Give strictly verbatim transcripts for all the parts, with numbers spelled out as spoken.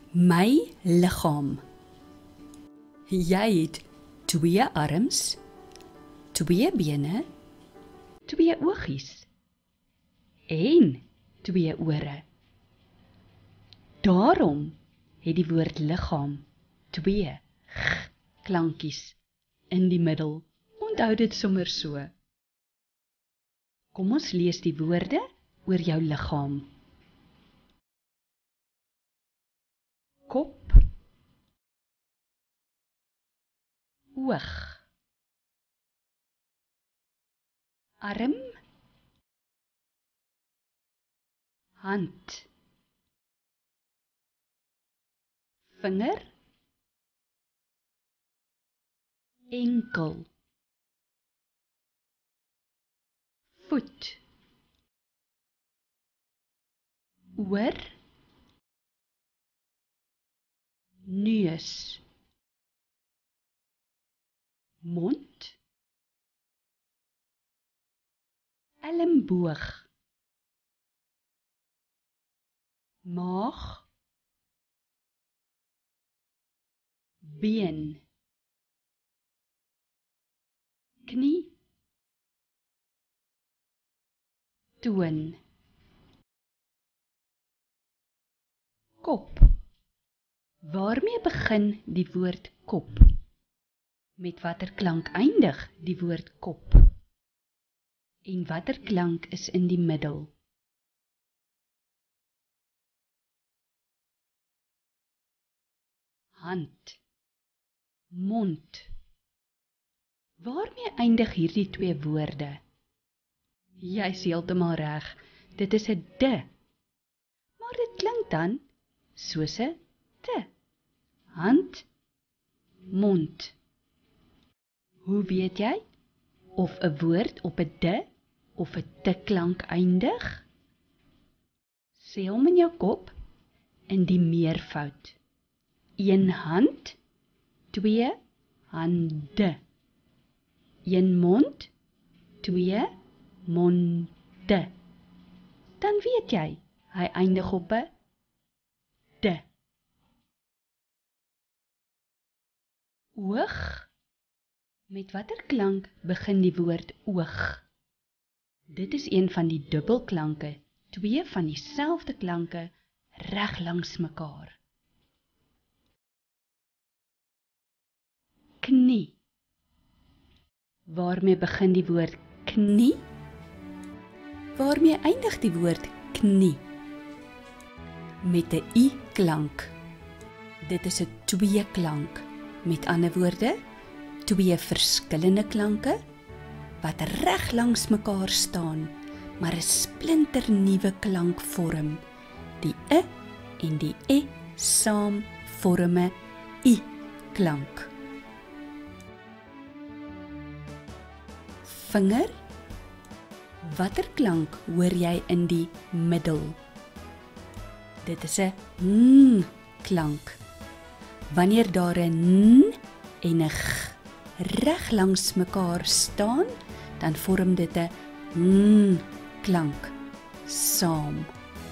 My liggaam. Jy het twee arms, twee bene, twee oogies en twee ore. Daarom het die woord liggaam twee g klankies in die middel. Onthou dit sommer so. Kom ons lees die woorde oor jou liggaam. Kop, oog, arm, hand, vinger, enkel, voet, oor, neus, mond, elleboog, maag, been, knie, toon, kop. Waarmee begin die woord kop? Met watter klank eindig die woord kop? En watter klank is in die middel? Hand, mond. Waarmee eindig hierdie twee woorde? Jy is heeltemal reg, dit is 'n de. Maar dit klink dan soos 'n te. Hand, mond. Hoe weet jy of 'n woord op 'n de of 'n te klank eindig? Sê hom in jou kop in die meervoud. Een hand, twee hande. Een mond, twee monde. Dan weet jy, hy eindig op 'n de. Oog. Met watter klank begin die woord oog? Dit is een van die dubbelklanke, twee van dieselfde klanke reg langs mekaar. Knie. Waarmee begin die woord knie? Waarmee eindig die woord knie? Met 'n i klank. Dit is 'n twee klank. Met ander woorde, twee verskillende klanke wat reg langs mekaar staan, maar 'n splinternuwe klank vorm. Die e en die e saam vorm 'n i klank. Vinger. Watter klank hoor jy in die middel? Dit is 'n n klank. Wanneer daar 'n n en 'n g reg langs mekaar staan, dan vorm dit 'n n klank saam.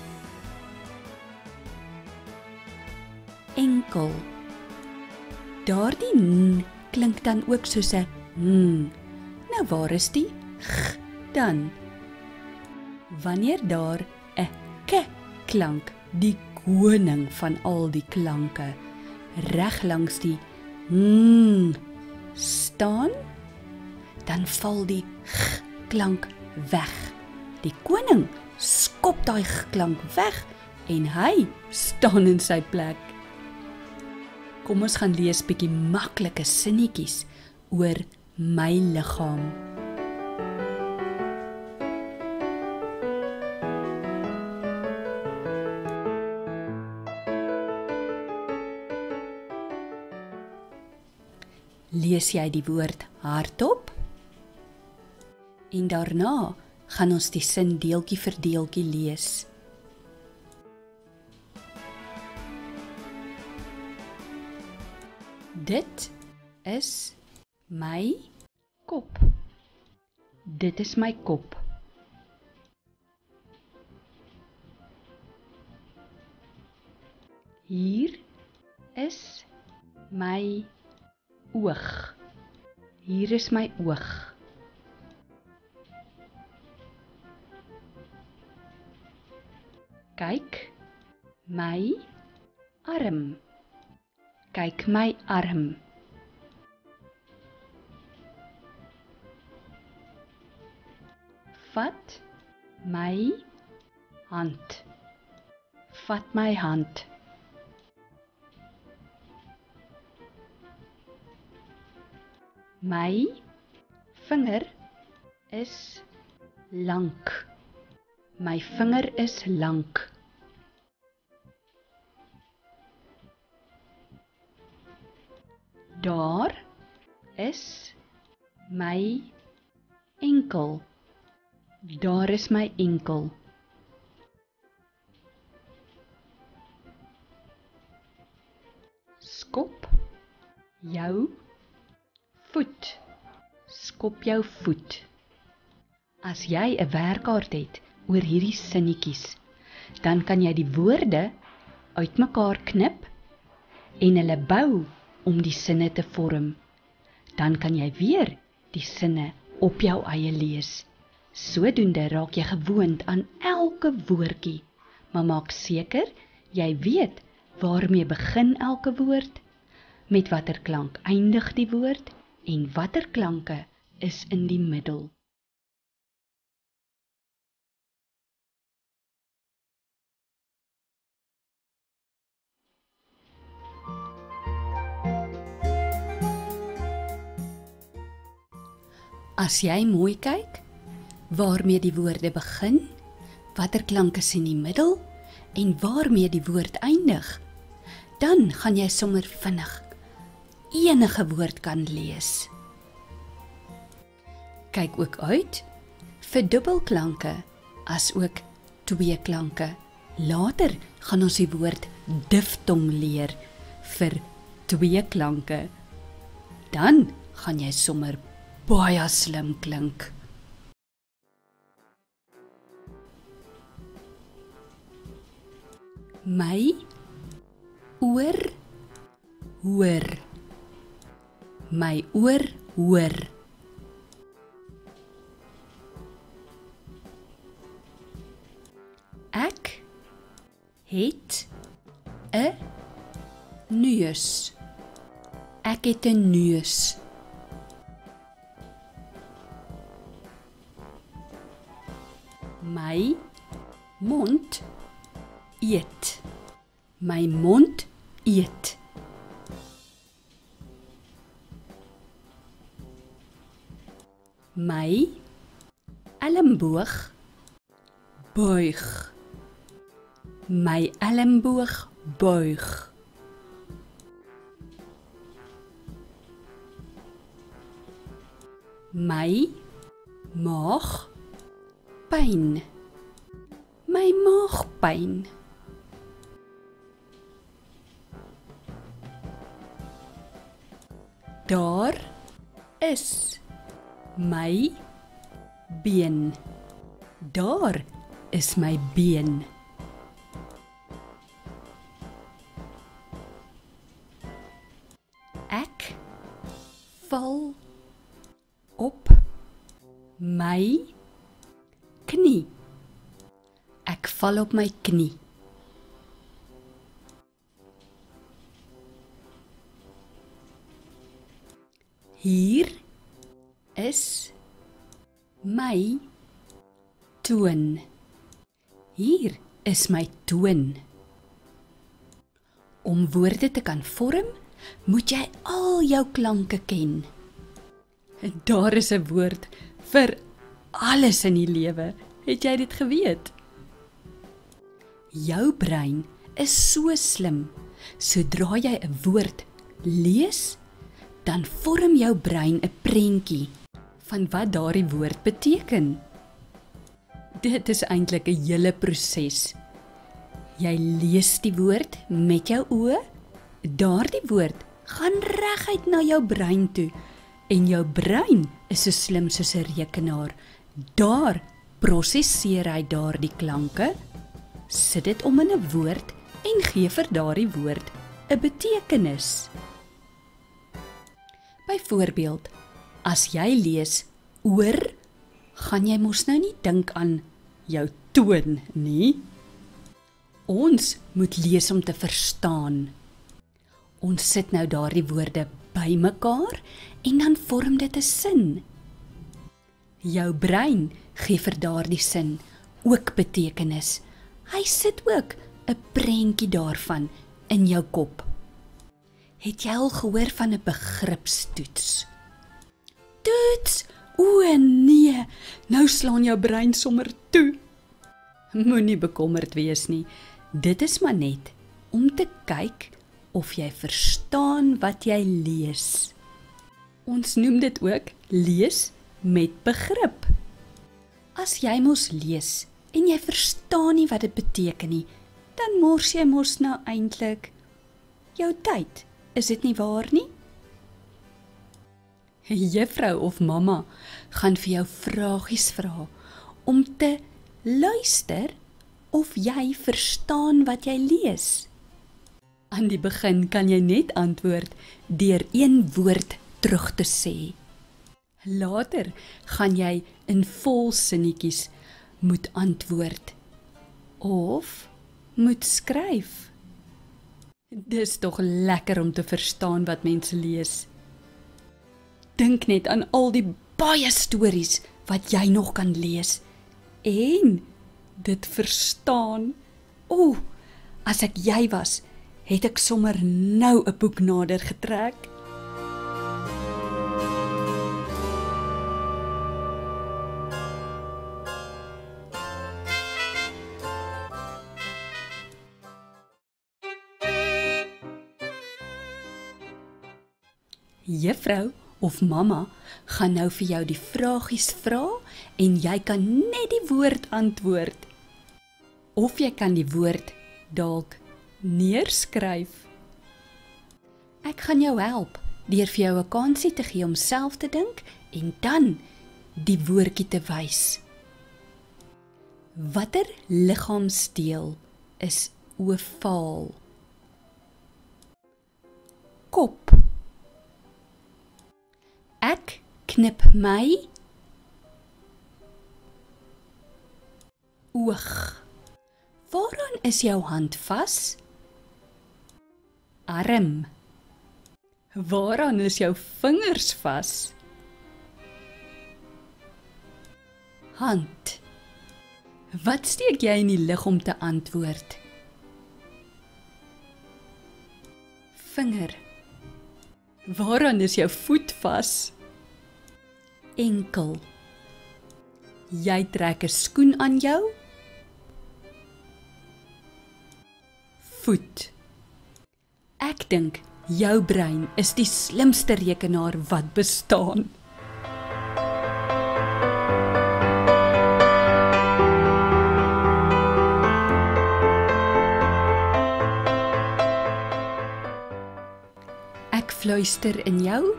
Enkel. Daardie n klink dan ook soos 'n n. Nou waar is die g dan? Wanneer daar 'n k klank, die koning van al die klanke, reg langs die n staan, dan val die g klank weg. Die koning skop daai g klank weg en hy staan in sy plek. Kom ons gaan lees bietjie maklike sinnetjies oor my liggaam. Lees jy die woord hardop? En daarna gaan ons die sin deeltjie vir deeltjie lees. Dit is my kop. Dit is my kop. Hier is my oog. Hier is my oog. Kyk my arm. Kyk my arm. Vat my hand. Vat my hand. My vinger is lank. My vinger is lank. Daar is my enkel. Daar is my enkel. Skop jou voet. Skop jou voet. As jy 'n werkkaart het oor hierdie sinnetjies, dan kan jy die woorde uitmekaar knip en hulle bou om die sinne te vorm. Dan kan jy weer die sinne op jou eie lees. Sodoende raak jy gewoond aan elke woordjie, maar maak seker jy weet waarmee begin elke woord, met watter klank eindig die woord en watter klanke is in die middel. As jy mooi kyk, waarmee die woorde begin, watter klank is in die middel en waarmee die woord eindig, dan gaan jy sommer vinnig enige woord kan lees. Kyk ook uit vir dubbelklanke as ook tweeklanke. Later gaan ons die woord diftong leer vir tweeklanke. Dan gaan jy sommer baie slim klink. My oor hoor. My oor hoor. Ek het 'n neus. Ek het 'n neus. My mond eet. My mond eet. My elleboog buig. My elleboog buig. My maag pyn. My maag pyn. Daar is my been. Daar is my been. Ek val op my knie. Ek val op my knie. Hier is my toon. Hier is my toon. Om woorde te kan vorm, moet jy al jou klanke ken. Daar is 'n woord vir alles in die lewe. Het jy dit geweet? Jou brein is so slim. Sodra jy 'n woord lees, dan vorm jou brein 'n prentjie van wat daardie woord beteken. Dit is eintlik 'n hele proses. Jy lees die woord met jou oë, daardie woord gaan reguit na jou brein toe en jou brein is so slim soos 'n rekenaar. Daar prosesseer hy daardie klanke, sit dit om in 'n woord en gee vir daardie woord 'n betekenis. Byvoorbeeld, as jy lees oor, gaan jy mos nou nie dink aan jou toon nie. Ons moet lees om te verstaan. Ons sit nou daardie woorde bymekaar en dan vorm dit 'n sin. Jou brein gee vir daardie sin ook betekenis. Hy sit ook 'n prentjie daarvan in jou kop. Het jy al gehoor van 'n begripstoets? Toets? O nee, nou slaan jou brein sommer toe. Moenie bekommerd wees nie. Dit is maar net om te kyk of jy verstaan wat jy lees. Ons noem dit ook lees met begrip. As jy mos lees en jy verstaan nie wat dit beteken nie, dan mors jy mos nou eintlik jou tyd. Is dit nie waar nie? Juffrou of mamma gaan vir jou vragies vra om te luister of jy verstaan wat jy lees. Aan die begin kan jy net antwoord deur een woord terug te sê. Later gaan jy in vol sinnetjies moet antwoord of moet skryf. Dis tog lekker om te verstaan wat mense lees. Dink net aan al die baie stories wat jy nog kan lees en dit verstaan. O, as ek jy was, het ek sommer nou 'n boek nader getrek. Juffrou of mamma gaan nou vir jou die vragies vra en jy kan net die woord antwoord. Of jy kan die woord dalk neerskryf. Ek gaan jou help deur vir jou 'n kansie te gee om self te dink en dan die woordjie te wys. Watter liggaamsdeel is ovaal? Kop. Ek knip my oog. Waaraan is jou hand vas? Arm. Waaraan is jou vingers vas? Hand. Wat steek jy in die lug om te antwoord? Vinger. Waaraan is jou voet vas? Enkel. Jy trek 'n skoen aan jou? Voet. Ek dink jou brein is die slimste rekenaar wat bestaan. Ek fluister in jou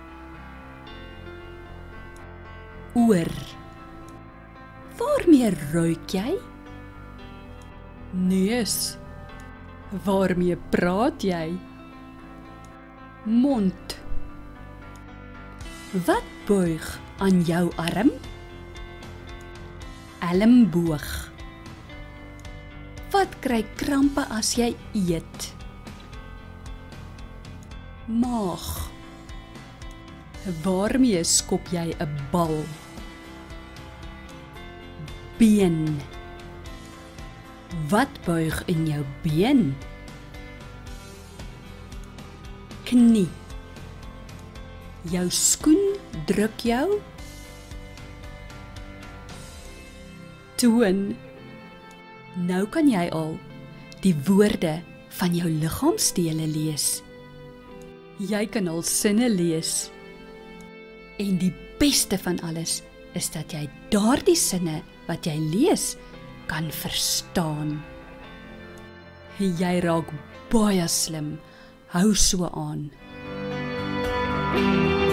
oor. Waarmee ruik jy? Neus. Waarmee praat jy? Mond. Wat buig aan jou arm? Elmboog. Wat kry krampe as jy eet? Maag. Waarmee skop jy 'n bal? Been. Wat buig in jou been? Knie. Jou skoen druk jou toon. Nou kan jy al die woorde van jou liggaamsdele lees. Jy kan al sinne lees. En die beste van alles is dat jy daardie sinne wat jy lees kan verstaan. Jy raak baie slim. Hou so aan.